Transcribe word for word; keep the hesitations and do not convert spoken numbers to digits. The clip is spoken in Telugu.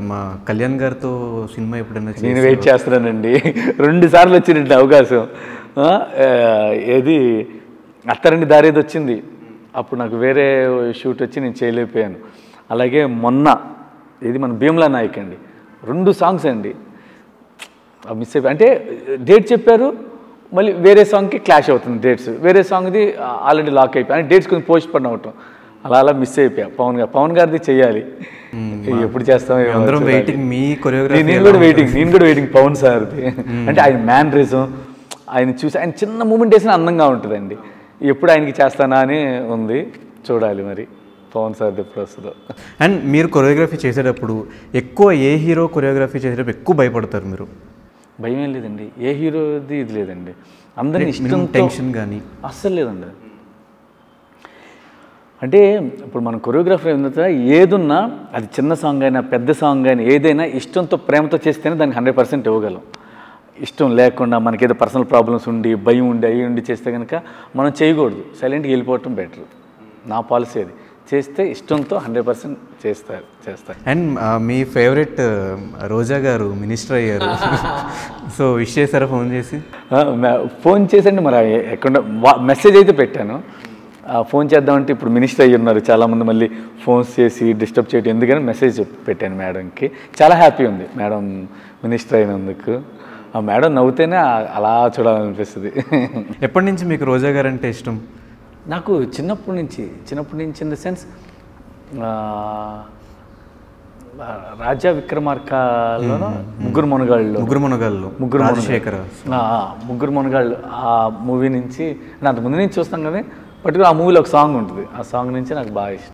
మా కళ్యాణ్ గారితో సినిమా ఎప్పుడైనా నేను వెయిట్ చేస్తున్నానండి. రెండు సార్లు వచ్చిందండి అవకాశం. ఏది అత్తరండి దారేది వచ్చింది, అప్పుడు నాకు వేరే షూట్ వచ్చి నేను చేయలేకపోయాను. అలాగే మొన్న ఇది మన భీమ్లా నాయక్ అండి, రెండు సాంగ్స్ అండి మిస్ అయిపోయి. అంటే డేట్ చెప్పారు, మళ్ళీ వేరే సాంగ్కి క్లాష్ అవుతుంది డేట్స్, వేరే సాంగ్ది ఆల్రెడీ లాక్ అయిపోయి, అంటే డేట్స్ కొంచెం పోస్ట్ పడిన అవటం, అలా అలా మిస్ అయిపోయా. పవన్ గారు పవన్ గారిది చెయ్యాలి, ఎప్పుడు చేస్తాం వెయిటింగ్. మీ కొరియోగ్రఫీ నేను కూడా వెయిటింగ్ నేను కూడా వెయిటింగ్ పవన్ సార్ది. అంటే ఆయన మ్యానరిజం ఆయన చూసి, ఆయన చిన్న మూమెంట్ వేసినా అందంగా ఉంటుందండి. ఎప్పుడు ఆయనకి చేస్తానా అని ఉంది, చూడాలి మరి పవన్ సార్ది ఎప్పుడు వస్తుందో. అండ్ మీరు కొరియోగ్రఫీ చేసేటప్పుడు ఎక్కువ ఏ హీరో కొరియోగ్రఫీ చేసేటప్పుడు ఎక్కువ భయపడతారు మీరు? భయం ఏం లేదండి, ఏ హీరోది ఇది లేదండి, అందరినీ ఇష్టం, టెన్షన్ కానీ అస్సలు లేదండి. అంటే ఇప్పుడు మన కొరియోగ్రాఫర్ ఏంటంటే ఏదున్నా అది చిన్న సాంగ్ అయినా పెద్ద సాంగ్ అయినా ఏదైనా ఇష్టంతో ప్రేమతో చేస్తేనే దానికి హండ్రెడ్ పర్సెంట్ ఇవ్వగలం. ఇష్టం లేకుండా మనకేదో పర్సనల్ ప్రాబ్లమ్స్ ఉండి భయం ఉండి అయ్యి ఉండి చేస్తే కనుక మనం చేయకూడదు, సైలెంట్గా వెళ్ళిపోవటం బెటర్. నా పాలసీ అది, చేస్తే ఇష్టంతో హండ్రెడ్ పర్సెంట్ చేస్తారు చేస్తారు అండ్ మీ ఫేవరెట్ రోజా గారు మినిస్టర్ అయ్యారు, సో విష్ చేశారా ఫోన్ చేసి? ఫోన్ చేసండి, మరి ఎక్కడ మెసేజ్ అయితే పెట్టాను, ఫోన్ చేద్దామంటే ఇప్పుడు మినిస్టర్ అయ్యి ఉన్నారు చాలామంది, మళ్ళీ ఫోన్స్ చేసి డిస్టర్బ్ చేయడం ఎందుకని మెసేజ్ పెట్టాను మేడంకి. చాలా హ్యాపీ ఉంది మేడం మినిస్టర్ అయినందుకు. ఆ మేడం నవ్వుతేనే అలా చూడాలనిపిస్తుంది. ఎప్పటి నుంచి మీకు రోజా గారు అంటే ఇష్టం? నాకు చిన్నప్పటి నుంచి చిన్నప్పటి నుంచి ఇన్ ద సెన్స్ రాజా విక్రమార్కలోనూ ముగ్గురు మునగాళ్ళు ముగ్గురు మునగాళ్ళు ముగ్గురు రాజశేఖర్ ముగ్గురు మునగాళ్ళు ఆ మూవీ నుంచి, అంత ముందు నుంచి చూస్తాం కానీ పర్టికులర్ ఆ మూవీలో ఒక సాంగ్ ఉంటుంది, ఆ సాంగ్ నుంచి నాకు బాగా ఇష్టం.